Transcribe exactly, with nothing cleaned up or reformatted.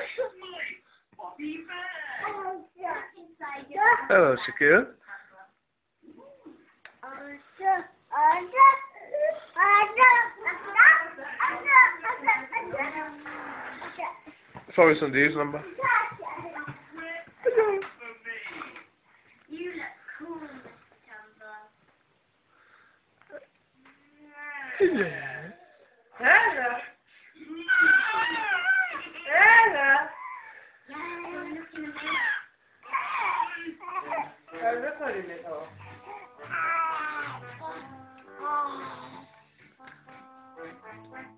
Hello, Shakira. Focus on these number. You look cool, Mister Jumbo. Yeah. Hello. Hello. Yeah, you're looking at me. I'm recording it all. Oh.